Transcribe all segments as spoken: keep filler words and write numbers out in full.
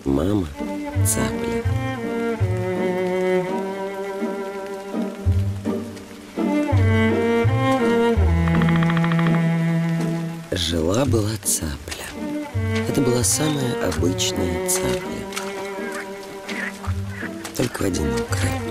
мама цапля. Жила-была цапля. Это была самая обычная цапля, только одинокая.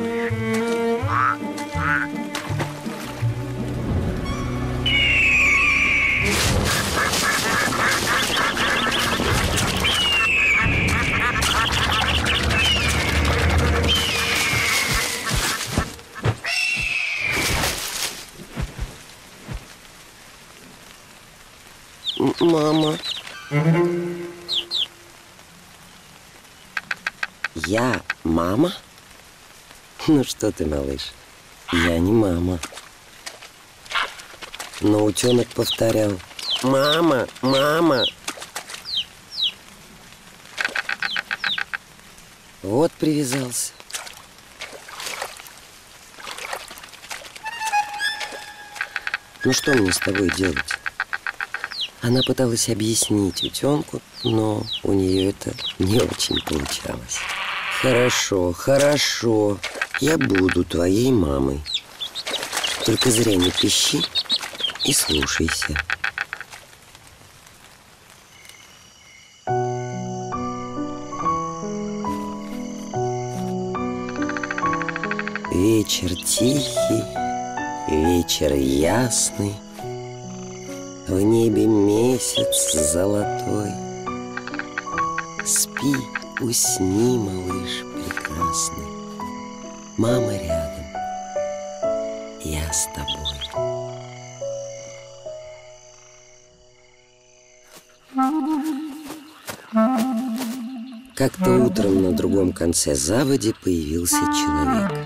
Мама. Я мама? Ну что ты, малыш, я не мама. Но утенок повторял: мама, мама. Вот привязался. Ну что мне с тобой делать? Она пыталась объяснить утенку, но у нее это не очень получалось. Хорошо, хорошо, я буду твоей мамой. Только зря не пищи и слушайся. Вечер тихий, вечер ясный, в небе месяц золотой. Спи, усни, малыш прекрасный. Мама рядом, я с тобой. Как-то утром на другом конце заводи появился человек.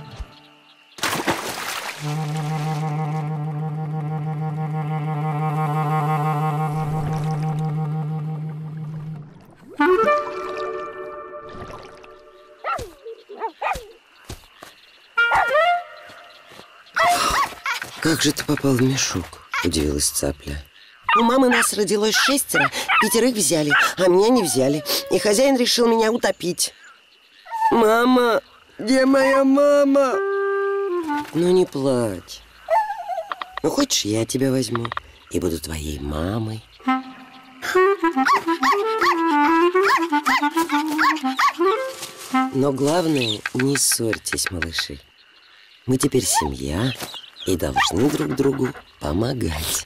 «Как же ты попал в мешок?» – удивилась цапля. У мамы нас родилось шестеро, пятерых взяли, а меня не взяли. И хозяин решил меня утопить. Мама, где моя мама? Ну не плачь. Ну хочешь, я тебя возьму и буду твоей мамой. Но главное, не ссорьтесь, малыши. Мы теперь семья и должны друг другу помогать.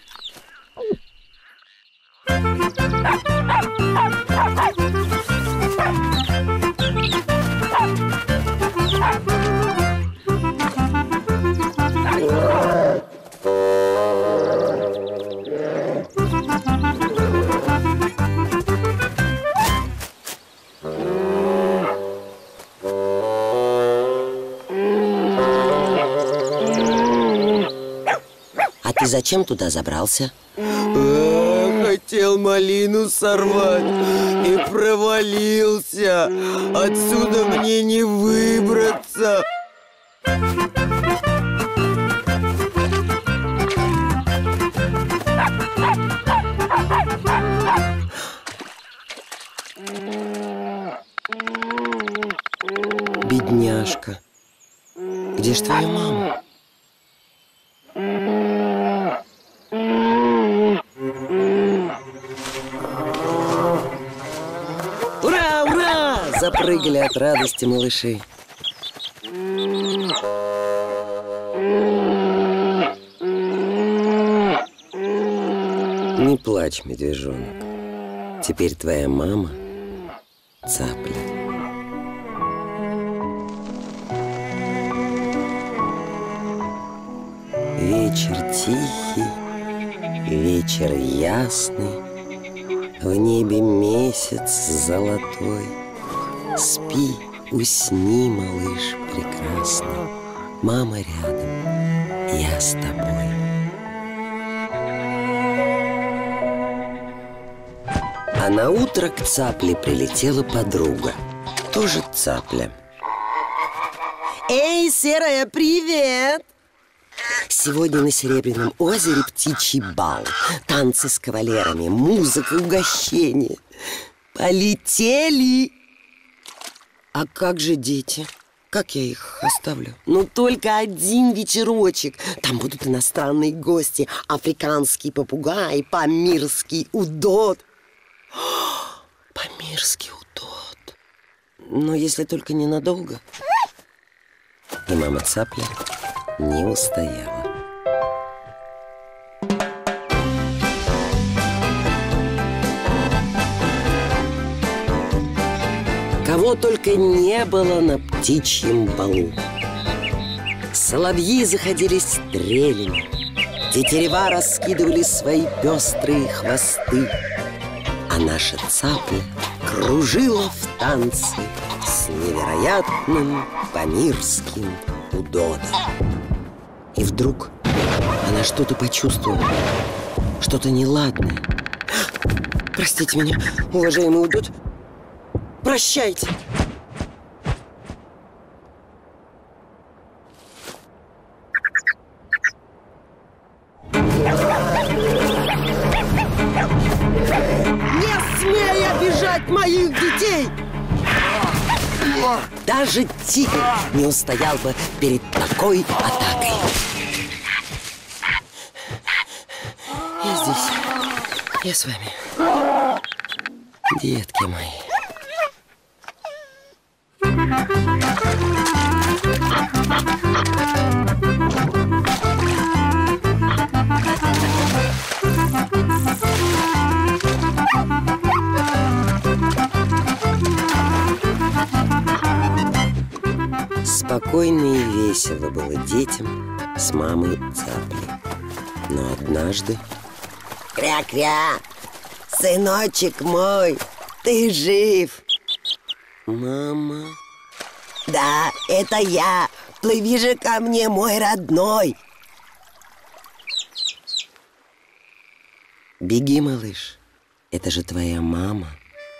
А ты зачем туда забрался? А, хотел малину сорвать и провалился. Отсюда мне не выбраться. Бедняжка. Где ж твоя мама? Ура, ура! Запрыгали от радости малыши. Не плачь, медвежонок. Теперь твоя мама цапля. Вечер тихий, вечер ясный, в небе месяц золотой. Спи, усни, малыш прекрасный. Мама рядом, я с тобой. А на утро к цапле прилетела подруга, тоже цапля. Эй, серая, привет! Сегодня на Серебряном озере птичий бал. Танцы с кавалерами, музыка, угощение. Полетели! А как же дети? Как я их оставлю? Ну, только один вечерочек. Там будут иностранные гости. Африканский попугай, памирский удод. О, памирский удод. Но если только ненадолго. И мама цапля не устояла. Кого только не было на птичьем балу. Соловьи заходились трелями, тетерева раскидывали свои пестрые хвосты, а наша цапля кружила в танце с невероятным памирским удодом. И вдруг она что-то почувствовала, что-то неладное. Простите меня, уважаемый удод. Прощайте. Не смей обижать моих детей! Даже тигр не устоял бы перед такой атакой. Я здесь. Я с вами. Детки мои. Спокойно и весело было детям с мамой цаплей. Но однажды... Кря-кря! Сыночек мой, ты жив! Мама... Да, это я. Плыви же ко мне, мой родной. Беги, малыш. Это же твоя мама.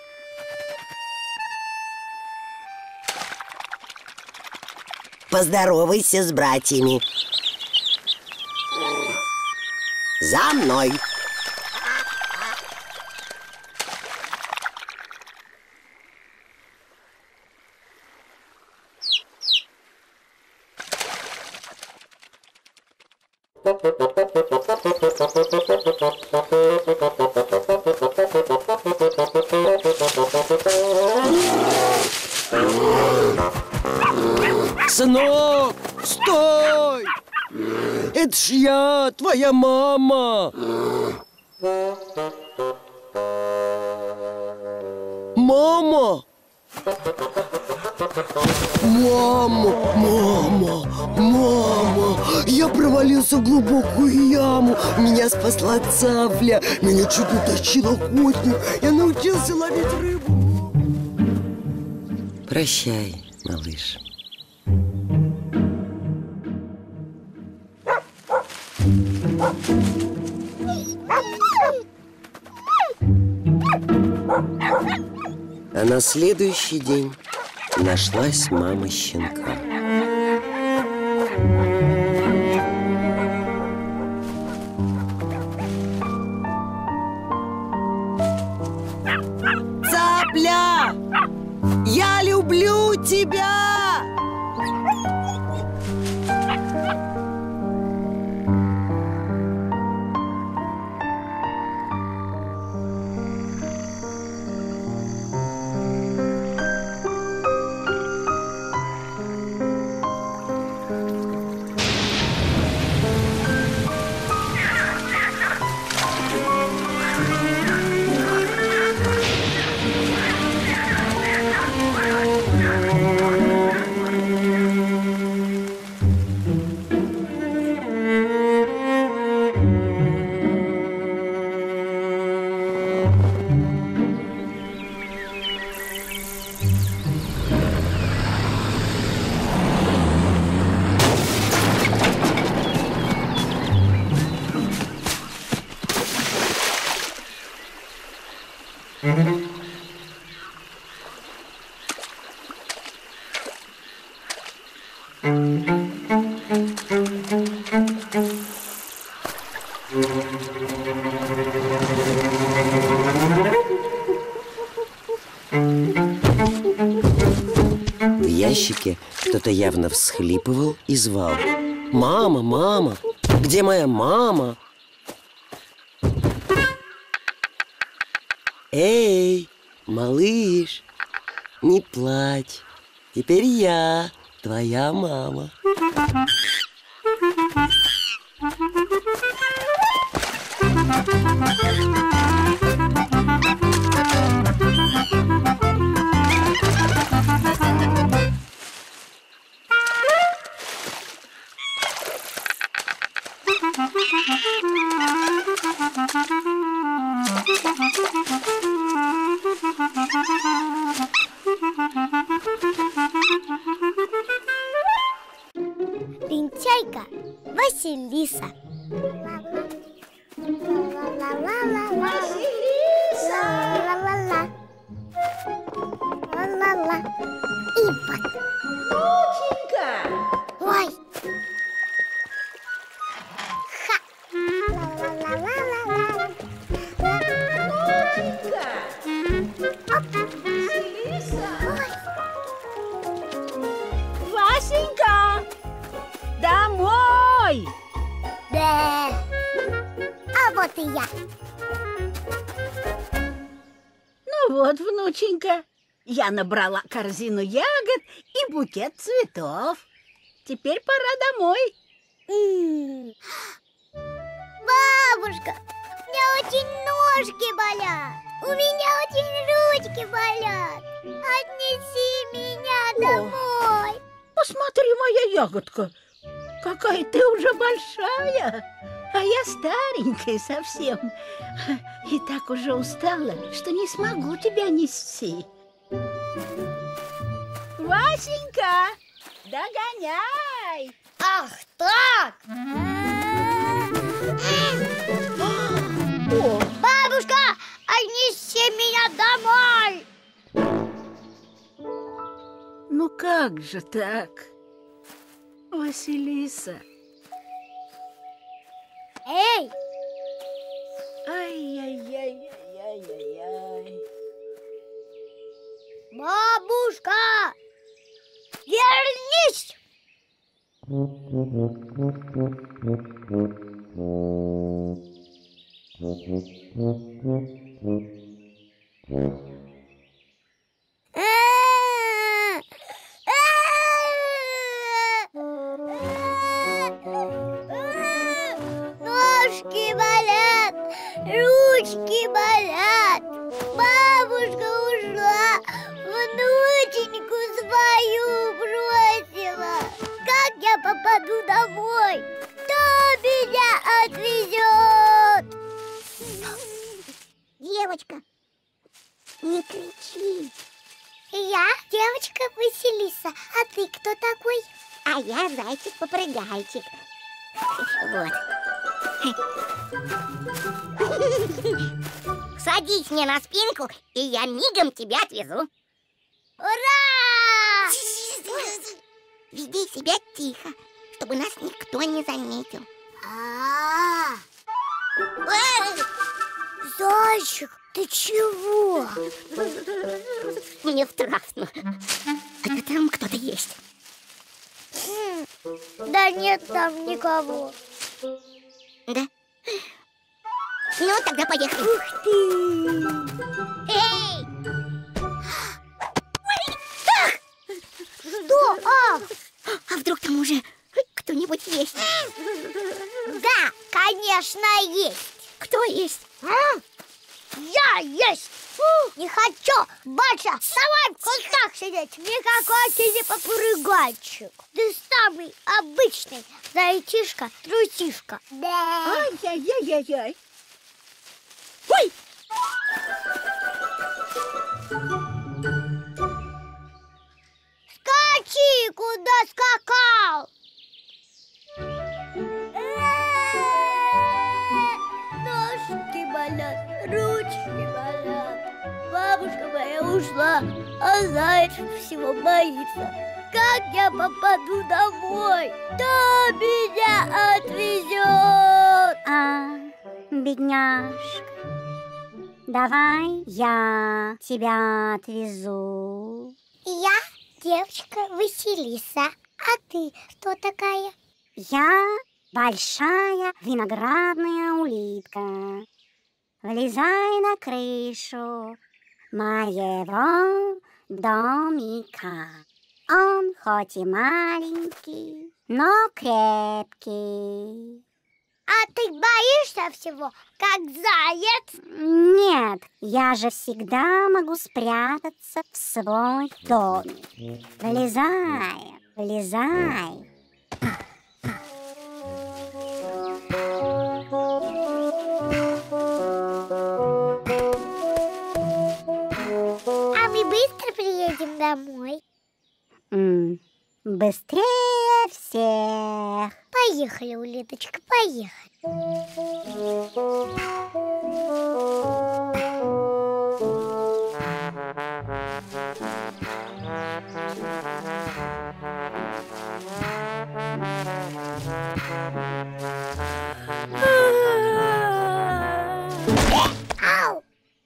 Поздоровайся с братьями. За мной. Сынок, стой! Это ж я, твоя мама! Мама! Мама, мама, мама! Я провалился в глубокую яму. Меня спасла цапля. Меня чуть не тащил охотник. Я научился ловить рыбу. Прощай, малыш. А на следующий день нашлась мама щенка. Цапля! Я люблю тебя! ящике кто-то явно всхлипывал и звал: «Мама, мама! Где моя мама?» «Эй, малыш, не плачь. Теперь я твоя мама». Лентяйка Василиса. Василиса! Ла-ла-ла. Ла-ла-ла. И вот. Доченька! Ой. Ха. Ла-ла-ла-ла-ла-ла. Доченька! Оп. Василиса! Ой. Васенька! Домой! Да. А вот и я. Ну вот, внученька, я набрала корзину ягод и букет цветов. Теперь пора домой. М. Бабушка, у меня очень ножки болят. У меня очень ручки болят. Отнеси меня О. домой. Посмотри, моя ягодка, какая ты уже большая, а я старенькая совсем. И так уже устала, что не смогу тебя нести. Васенька, догоняй! Ах так! О, Бабушка, отнеси меня домой. ну как же так, Василиса? Эй, Ай-яй-яй-яй-яй-яй. бабушка, вернись! Ножки болят, ручки болят. Бабушка ушла, внученьку свою бросила. Как я попаду домой? Кто меня отвезет? Девочка, не кричи. Я девочка Василиса. А ты кто такой? А я зайчик-попрыгайчик. Вот. Садись мне на спинку, и я мигом тебя отвезу. Ура! Веди себя тихо, чтобы нас никто не заметил. А, зайчик, ты чего? Мне страшно. А там кто-то есть? Да нет там никого. Да? Ну, тогда поехали. Ух ты! Эй! Что? А? А вдруг там уже кто-нибудь есть? Да, конечно, есть. Кто есть? Я есть. Не хочу больше давай в кустах сидеть. Никакой ты не попрыгайчик. Ты самый обычный зайчишка-трусишка. Да. Ай-яй-яй-яй-яй. Ой! Скачи, куда скакал. Ножки болят, ручки болят. Бабушка моя ушла, а зайчик всего боится. Как я попаду домой? Кто меня отвезет? А, бедняжка, давай я тебя отвезу. Я девочка Василиса. А ты кто такая? Я большая виноградная улитка. Влезай на крышу моего домика. Он хоть и маленький, но крепкий. А ты боишься всего, как заяц? Нет, я же всегда могу спрятаться в свой домик. Влезай, влезай. А мы быстро приедем домой? М, Быстрее всех. Поехали, улиточка, поехали. Ау!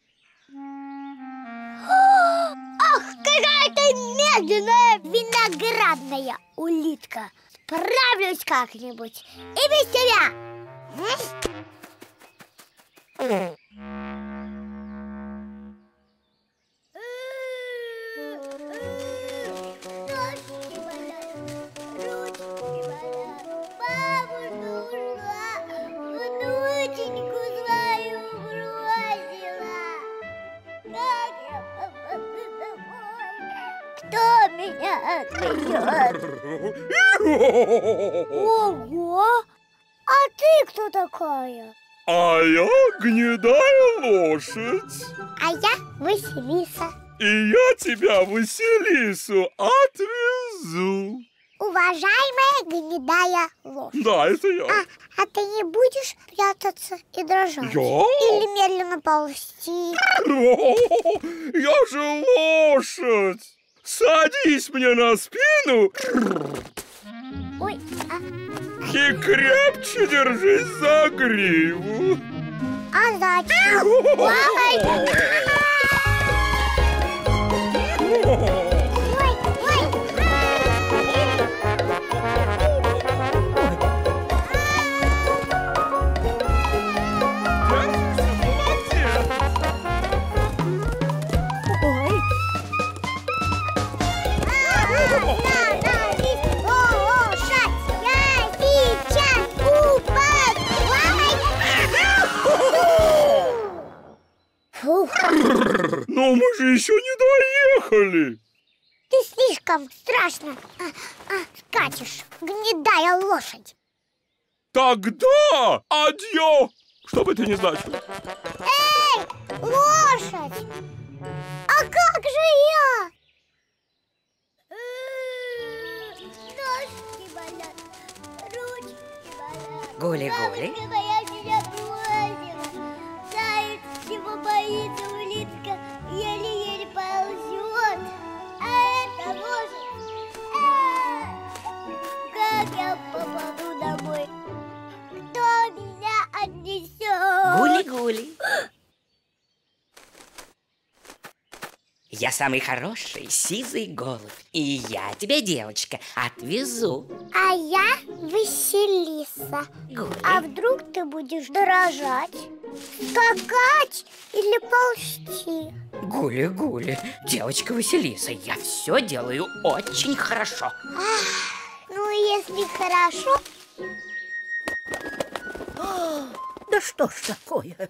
Ах, какая ты медленная виноградная улитка! Справлюсь как-нибудь и без тебя! Ножки болят, ручки болят, бабушка ушла, внученьку свою бросила. Как я попаду домой? Кто меня отвезет? Ого! А ты кто такая? А я гнедая лошадь. А я Василиса. И я тебя, Василису, отвезу. Уважаемая гнедая лошадь. Да, это я. А, а ты не будешь прятаться и дрожать? Я? Или медленно ползти? Я же лошадь. Садись мне на спину Ой, а, и крепче держись за гриву. а зачем? Ой, ой, Ой, остановись, лошадь, я сейчас упаду. Фух, Но мы же еще не доехали. ты слишком страшно а, а, скачешь, гнедая лошадь. Тогда адьё, что бы это ни значило. Эй, лошадь! А как же я? Ножки болят, ручки болят. Гули-гули. Бабушка моя меня бросила. Заяц чего боится, улитка еле-еле ползет. А это лошадь. А, как я попаду домой? Кто меня отнесет? Гули-гули. Я самый хороший сизый голубь. И я тебя, девочка, отвезу. А я Василиса. Гули. А вдруг ты будешь дрожать, скакать или ползти? Гули-гули. Девочка Василиса, я все делаю очень хорошо. Ну, если хорошо, да что ж такое?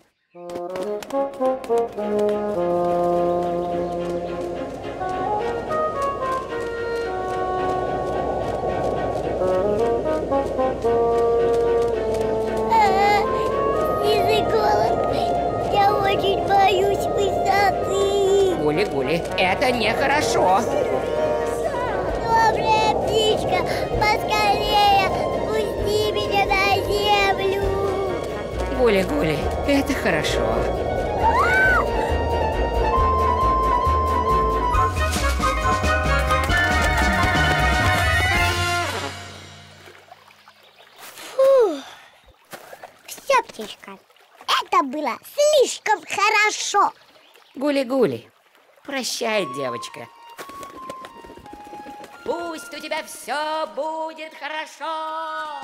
сизый голубь, я очень боюсь высоты. Гули-гули, это нехорошо. Добрая птичка, поскорее спусти меня на землю. Гули-гули, это хорошо. Все, птичка, это было слишком хорошо. Гули-гули. Прощай, девочка. Пусть у тебя все будет хорошо.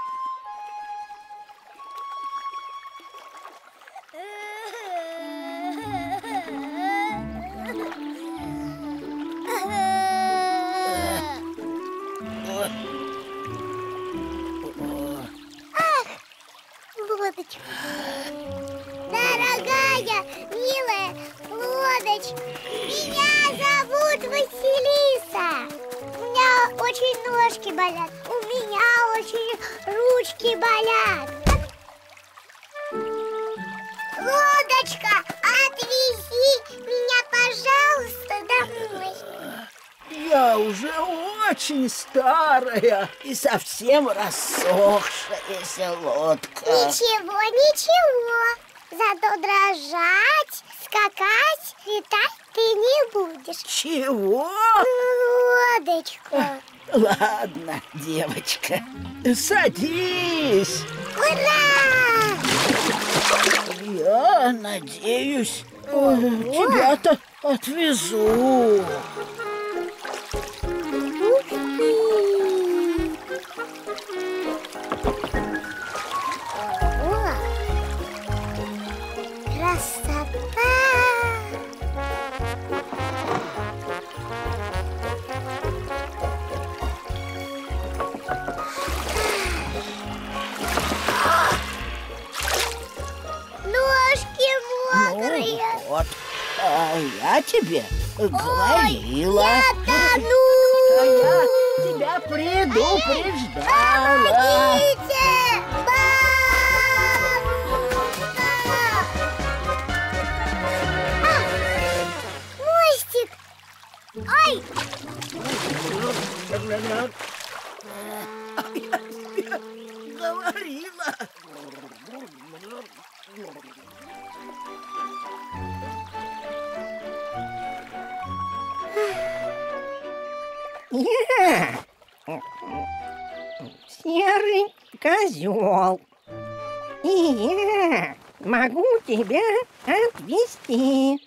Лодочка. Дорогая, милая лодочка, меня зовут Василиса. У меня очень ножки болят, у меня очень ручки болят. Лодочка, отвези меня, пожалуйста, домой. Я уже очень старая и совсем рассохшаяся лодка. Ничего, ничего. Зато дрожать, скакать, летать ты не будешь. Чего? Лодочка. Ладно, девочка, садись. Ура! Я надеюсь, тебя-то отвезу. О, красота! Ножки мокрые. Ну вот, а я тебе говорила. Я тону! А я тебя предупреждала. Помогите! Бабушка! А, мостик! Ай! А я тебе говорила. Серый козел. И я могу тебя отвезти.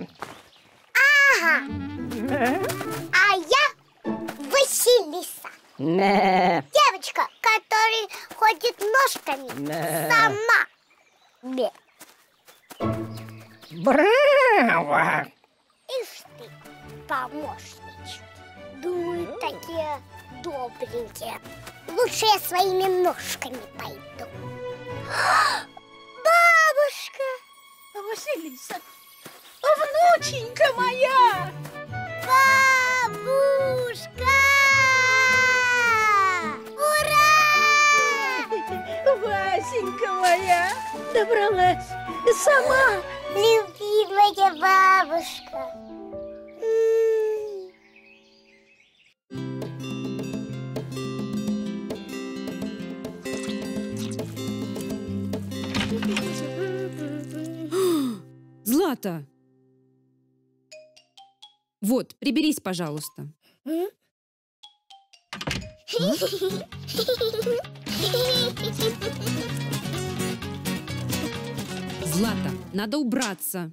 Ага! А я Василиса. Да. Девочка, которая ходит ножками Да. сама. Бе. Браво! Ишь ты, помощнички. Думаю, такие добренькие. Лучше я своими ножками пойду. Бабушка! Василиса, внученька моя! Бабушка! Ура! Васенька моя, добралась сама. Любимая бабушка. Злата! Вот, приберись, пожалуйста. Злата, надо убраться.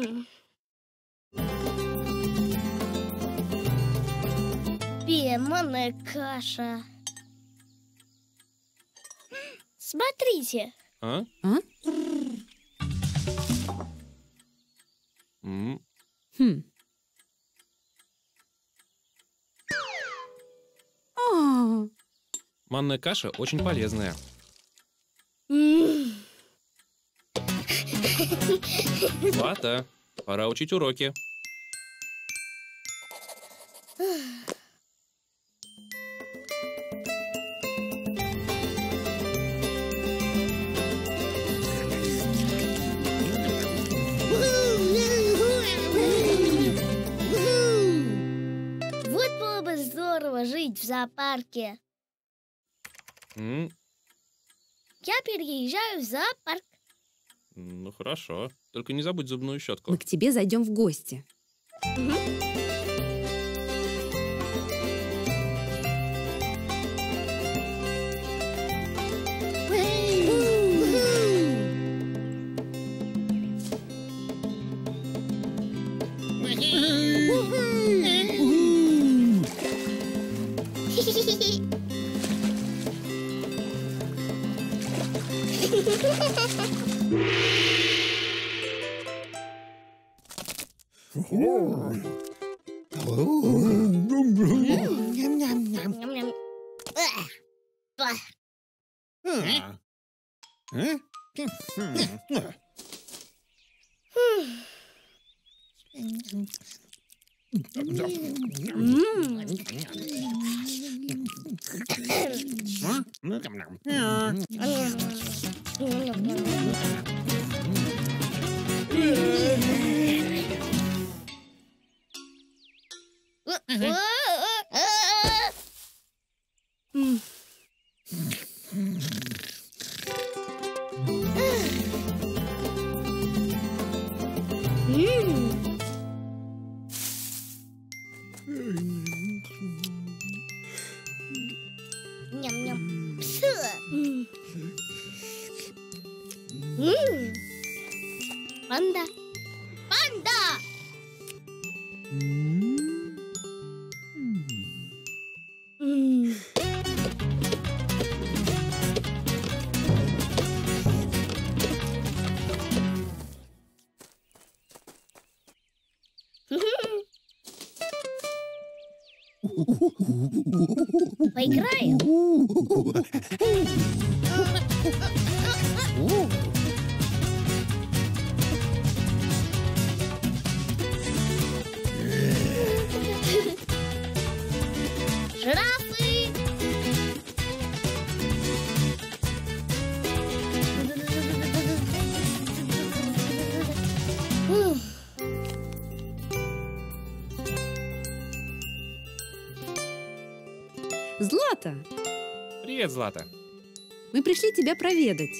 Пойманная каша. Смотрите. А? А? М. Хм. А, Манная каша очень полезная. Злата, пора учить уроки. Вот было бы здорово жить в зоопарке. М. Я переезжаю в зоопарк. Ну хорошо, только не забудь зубную щетку. мы к тебе зайдем в гости. Ням-ням. Эх. Ах. Ням-ням. Псы. М. Панда. Панда. М. Поиграем? Жирафы! Злата, Привет, Злата. мы пришли тебя проведать.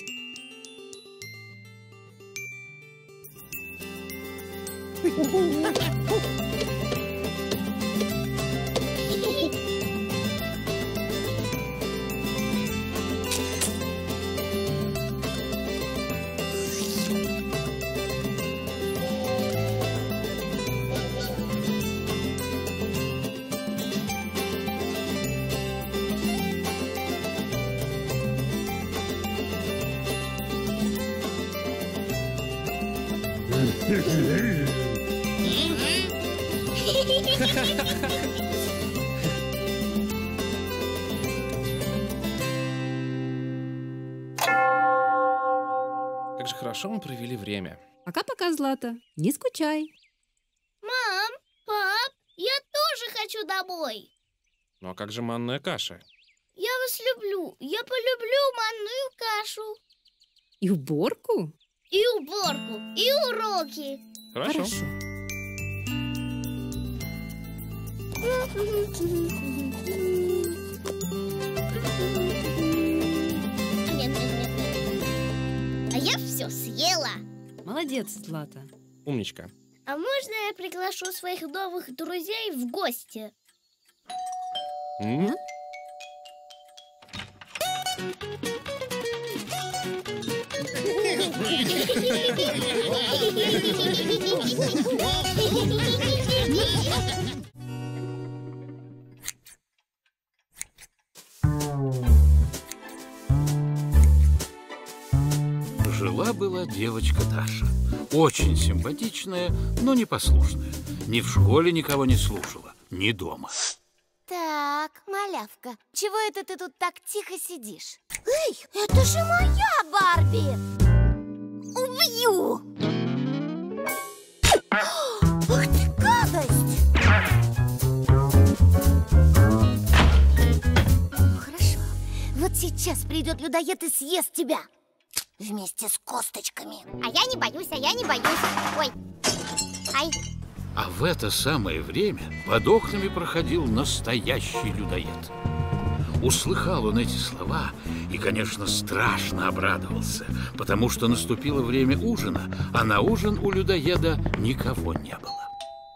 Как же хорошо мы провели время. Пока-пока, Злата. Не скучай. Мам, пап, я тоже хочу домой. Ну а как же манная каша? Я вас люблю. Я полюблю манную кашу. И уборку? И уборку, и уроки. Хорошо. Хорошо. А я все съела. Молодец, Злата. Умничка. А можно я приглашу своих новых друзей в гости? М? Жила-была девочка Даша. Очень симпатичная, но непослушная. Ни в школе никого не слушала, ни дома. Так, малявка, чего это ты тут так тихо сидишь? Эй, это же моя Барби! Убью! Ах ты гадость! Хорошо, вот сейчас придет людоед и съест тебя. Вместе с косточками. А я не боюсь, а я не боюсь. Ой. Ай. А в это самое время под окнами проходил настоящий людоед. Услыхал он эти слова и, конечно, страшно обрадовался, потому что наступило время ужина, а на ужин у людоеда никого не было.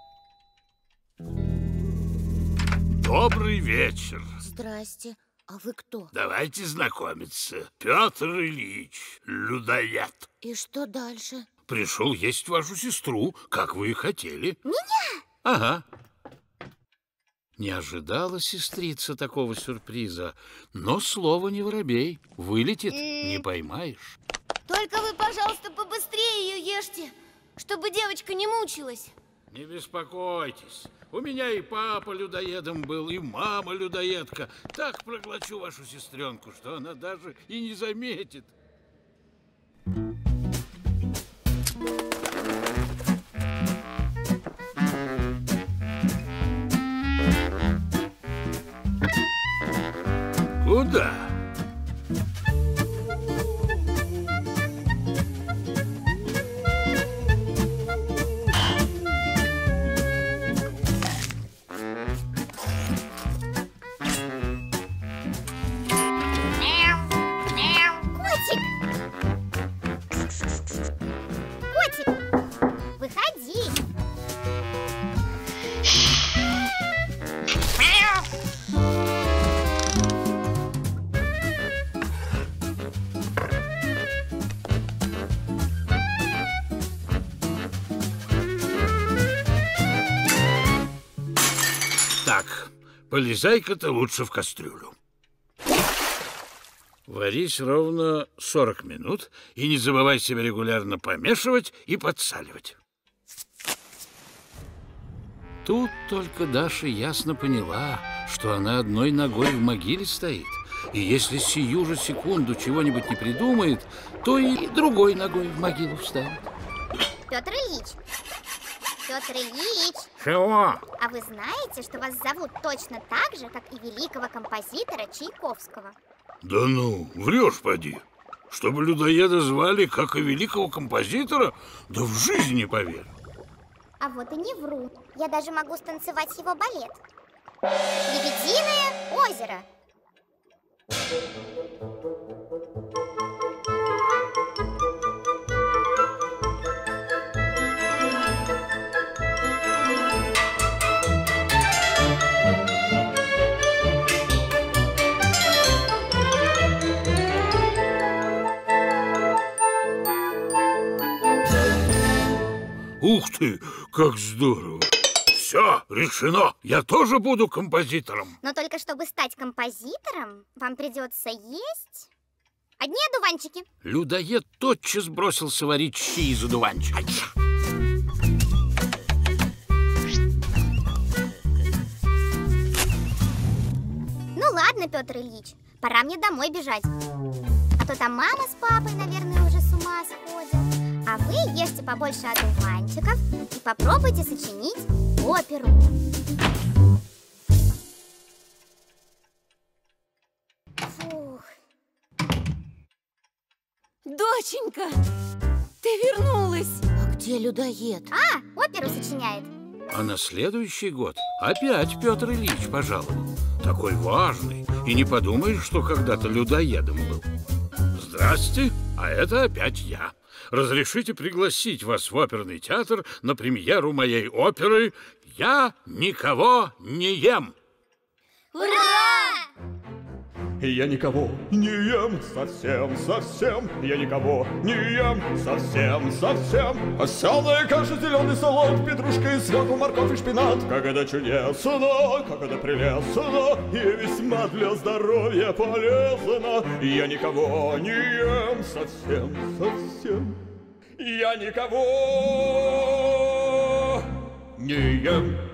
Добрый вечер. Здрасте. А вы кто? Давайте знакомиться. Петр Ильич, людоед. И что дальше? Пришел есть вашу сестру, как вы и хотели. Меня? Ага. Не ожидала сестрица такого сюрприза, но слово не воробей. Вылетит, не поймаешь. Только вы, пожалуйста, побыстрее ее ешьте, чтобы девочка не мучилась. Не беспокойтесь. У меня и папа людоедом был, и мама людоедка. Так проглочу вашу сестренку, что она даже и не заметит. Куда? Так, полезай-ка ты лучше в кастрюлю. Варись ровно сорок минут и не забывай себя регулярно помешивать и подсаливать. Тут только Даша ясно поняла, что она одной ногой в могиле стоит. И если сию же секунду чего-нибудь не придумает, то и другой ногой в могилу встанет. Петр Ильич! Петр Ильич! Чего? А вы знаете, что вас зовут точно так же, как и великого композитора Чайковского? Да ну, врешь, поди. Чтобы людоеда звали, как и великого композитора, да в жизни не поверю. А вот и не вру. Я даже могу станцевать его балет. «Лебединое озеро». Ух ты, как здорово! Все, решено! Я тоже буду композитором. Но только чтобы стать композитором, вам придется есть одни одуванчики. Людоед тотчас бросился варить щи из одуванчиков. Ну ладно, Петр Ильич, пора мне домой бежать. А то там мама с папой, наверное, уже с ума сходят. А вы ешьте побольше одуванчиков и попробуйте сочинить оперу. Фух. Доченька, ты вернулась. А где людоед? А, оперу сочиняет. А на следующий год опять Петр Ильич пожаловал. Такой важный. И не подумаешь, что когда-то людоедом был. Здрасте, а это опять я. Разрешите пригласить вас в оперный театр на премьеру моей оперы «Я никого не ем». Ура! Я никого не ем совсем, совсем. Я никого не ем совсем, совсем. Овсяная каша, зеленый салат, петрушка и свекла, морковь и шпинат. Как это чудесно, как это прелестно, и весьма для здоровья полезно. Я никого не ем совсем, совсем. Я никого не ем.